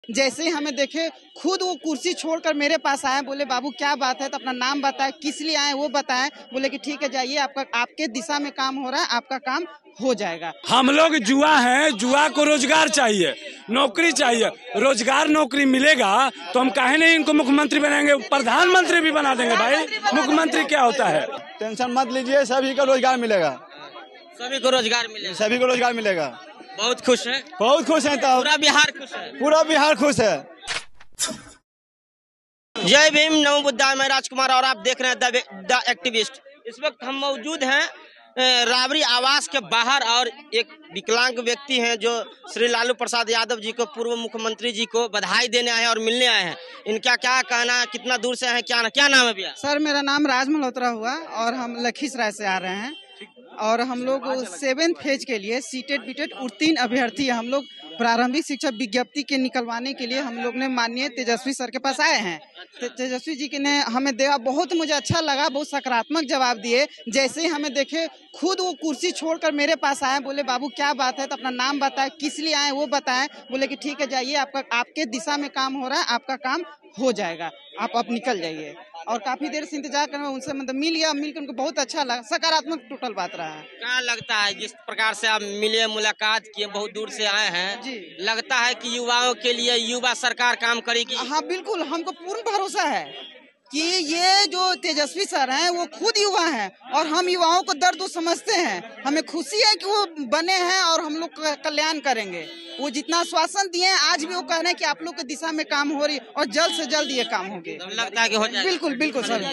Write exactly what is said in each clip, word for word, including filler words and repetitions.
जैसे ही हमें देखे खुद वो कुर्सी छोड़कर मेरे पास आए, बोले बाबू क्या बात है, तो अपना नाम बताए, किस लिए आए वो बताएं। बोले कि ठीक है जाइए, आपका आपके दिशा में काम हो रहा है, आपका काम हो जाएगा। हम लोग जुआ हैं, जुआ को रोजगार चाहिए, नौकरी चाहिए। रोजगार नौकरी मिलेगा तो हम काहे नहीं इनको मुख्यमंत्री बनाएंगे, प्रधानमंत्री भी बना देंगे। भाई मुख्यमंत्री क्या होता है? टेंशन मत लीजिए, सभी को रोजगार मिलेगा, सभी को रोजगार मिलेगा, सभी को रोजगार मिलेगा। बहुत खुश है, बहुत खुश है, तो पूरा बिहार खुश है, पूरा बिहार खुश है। जय भीम, नमो बुद्धाय। मैं राजकुमार और आप देख रहे हैं द एक्टिविस्ट। इस वक्त हम मौजूद हैं राबड़ी आवास के बाहर और एक विकलांग व्यक्ति हैं जो श्री लालू प्रसाद यादव जी को, पूर्व मुख्यमंत्री जी को बधाई देने आए हैं और मिलने आए हैं। इनका क्या कहना है, कितना दूर से हैं, क्या क्या नाम है भैया? सर मेरा नाम राज मल्होत्रा हुआ और हम लखीसराय से आ रहे हैं और हम लोग सेवेंथ फेज के लिए सीटेट बीटेट उत्तीर्ण अभ्यर्थी है। हम लोग प्रारंभिक शिक्षा विज्ञप्ति के निकलवाने के लिए हम लोग ने माननीय तेजस्वी सर के पास आए हैं। तेजस्वी जी के ने हमें दिया, बहुत मुझे अच्छा लगा, बहुत सकारात्मक जवाब दिए। जैसे ही हमें देखे खुद वो कुर्सी छोड़कर मेरे पास आए, बोले बाबू क्या बात है, तो अपना नाम बताए, किस लिए आए वो बताएं। बोले कि ठीक है जाइए, आपका आपके दिशा में काम हो रहा है, आपका काम हो जाएगा, आप अब निकल जाइए। और काफी देर से इंतजार कर उनसे मतलब मिल गया, मिलकर उनको बहुत अच्छा लगा, सकारात्मक टोटल बात रहा है। क्या लगता है जिस प्रकार से आप मिले, मुलाकात किए, बहुत दूर से आए हैं जी, लगता है कि युवाओं के लिए युवा सरकार काम करेगी? हाँ बिल्कुल, हमको पूर्ण भरोसा है कि ये जो तेजस्वी सर हैं वो खुद युवा हैं और हम युवाओं को दर्द समझते हैं। हमें खुशी है कि वो बने हैं और हम लोग कल्याण करेंगे। वो जितना आश्वासन दिए हैं आज भी वो कह रहे हैं कि आप लोग की दिशा में काम हो रही है और जल्द से जल्द ये काम होंगे। लगता है कि हो जाएगा? बिल्कुल बिल्कुल सर।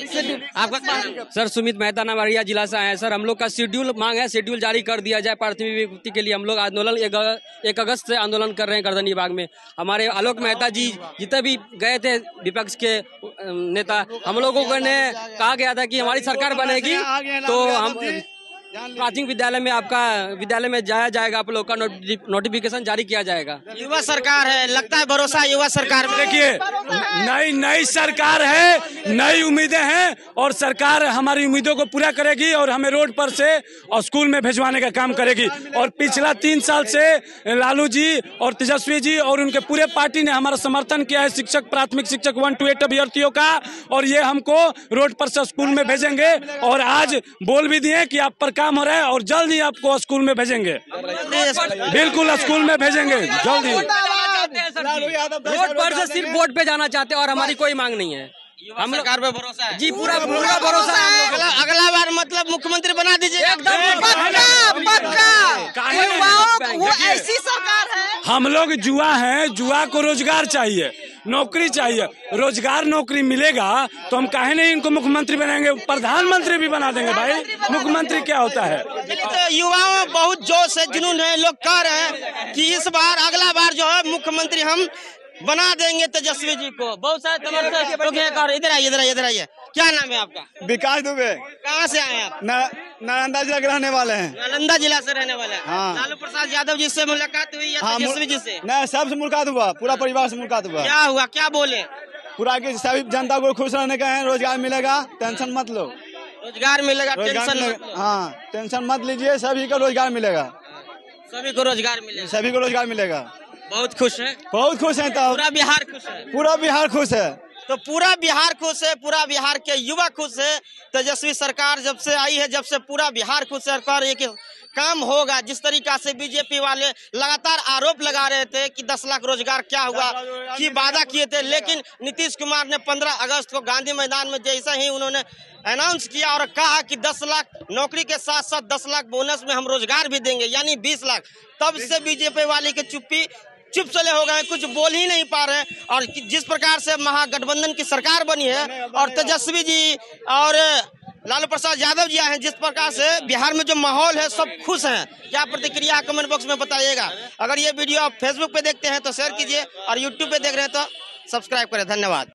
आपका सर सुमित मेहता नाम अररिया जिला से आए हैं सर। हम लोग का शेड्यूल मांग है, शेड्यूल जारी कर दिया जाए प्राथमिक विज्ञप्ति के लिए। हम लोग आंदोलन एक अगस्त से आंदोलन कर रहे हैं गर्दनी बाग में। हमारे आलोक मेहता जी जितने भी गए थे विपक्ष के नेता, हम लोगों को ने कहा गया था कि हमारी सरकार बनेगी तो हम प्राथमिक विद्यालय में आपका विद्यालय में जाया जाएगा, आप लोग का नोटिफिकेशन जारी किया जाएगा। युवा सरकार है, लगता है भरोसा युवा सरकार में। देखिए नई नई सरकार है, नई उम्मीदें हैं और सरकार हमारी उम्मीदों को पूरा करेगी और हमें रोड पर से और स्कूल में भिजवाने का काम करेगी। और पिछला तीन साल से लालू जी और तेजस्वी जी और उनके पूरे पार्टी ने हमारा समर्थन किया है शिक्षक, प्राथमिक शिक्षक वन टू एट अभ्यर्थियों का, और ये हमको रोड पर से स्कूल में भेजेंगे। और आज बोल भी दिए कि आप पर काम हो रहा है और जल्द ही आपको स्कूल में भेजेंगे, बिल्कुल स्कूल में भेजेंगे जल्द ही। रोड पर से सिर्फ वोट पे जाना चाहते हैं और हमारी कोई मांग नहीं है। हम सरकार पे भरोसा है जी, पूरा पूरा भरोसा है। अगला, अगला बार मतलब मुख्यमंत्री बना दीजिए एकदम पक्का पक्का। वो ऐसी सरकार है। हम लोग जुआ हैं, जुआ को रोजगार चाहिए, नौकरी चाहिए। रोजगार नौकरी मिलेगा तो हम काहे नहीं इनको मुख्यमंत्री बनाएंगे, प्रधानमंत्री भी बना देंगे। भाई मुख्यमंत्री क्या होता है? तो युवाओं में बहुत जोश है, जुनून है। लोग कह रहे हैं कि इस बार अगला बार जो है मुख्यमंत्री हम बना देंगे तेजस्वी जी को। बहुत सारे समर्थक। इधर आइए, इधर आइए, इधर आइए। क्या नाम है आपका? विकास दुबे। कहाँ से आए हैं आप? नालंदा जिला के रहने वाले हैं। नालंदा जिला से रहने वाले हैं। हाँ। लालू प्रसाद यादव जी से मुलाकात हुई या हाँ, तेजस्वी जी से? नहीं, सबसे मुलाकात हुआ, पूरा परिवार से मुलाकात हुआ। क्या हुआ, क्या बोले? पूरा की सभी जनता को खुश रहने का है, रोजगार मिलेगा, टेंशन मत लो। रोजगार मिलेगा, टेंशन मत लो। हाँ टेंशन मत लीजिए, सभी को रोजगार मिलेगा, सभी को रोजगार मिलेगा, सभी को रोजगार मिलेगा। बहुत खुश है, बहुत खुश है, तो पूरा बिहार खुश है, पूरा बिहार खुश है। तो पूरा बिहार खुश है, पूरा बिहार के युवा खुश है। तेजस्वी सरकार जब से आई है, जब से पूरा बिहार खुश है। पर एक काम होगा, जिस तरीका से बीजेपी वाले लगातार आरोप लगा रहे थे कि दस लाख रोजगार क्या हुआ, कि वादा किए थे, लेकिन नीतीश कुमार ने पंद्रह अगस्त को गांधी मैदान में जैसे ही उन्होंने अनाउंस किया और कहा कि दस लाख नौकरी के साथ साथ दस लाख बोनस में हम रोजगार भी देंगे, यानी बीस लाख, तब से बीजेपी वाले के चुप्पी चुप चले हो गए, कुछ बोल ही नहीं पा रहे। और जिस प्रकार से महागठबंधन की सरकार बनी है और तेजस्वी जी और लालू प्रसाद यादव जी आए हैं, जिस प्रकार से बिहार में जो माहौल है सब खुश हैं। क्या प्रतिक्रिया कमेंट बॉक्स में बताइएगा। अगर ये वीडियो आप फेसबुक पे देखते हैं तो शेयर कीजिए और यूट्यूब पे देख रहे हैं तो सब्सक्राइब करें। धन्यवाद।